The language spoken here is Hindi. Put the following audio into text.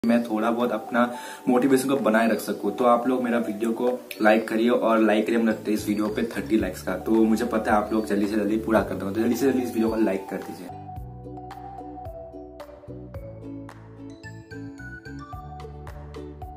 मैं थोड़ा बहुत अपना मोटिवेशन को बनाए रख सकूं। तो आप लोग मेरा वीडियो को लाइक करिए और लाइक करिए अपने इस वीडियो पे 30 लाइक्स का। तो मुझे पता है आप लोग जल्दी से जल्दी पूरा कर दोगे, तो जल्दी से जल्दी इस वीडियो को लाइक कर दीजिए।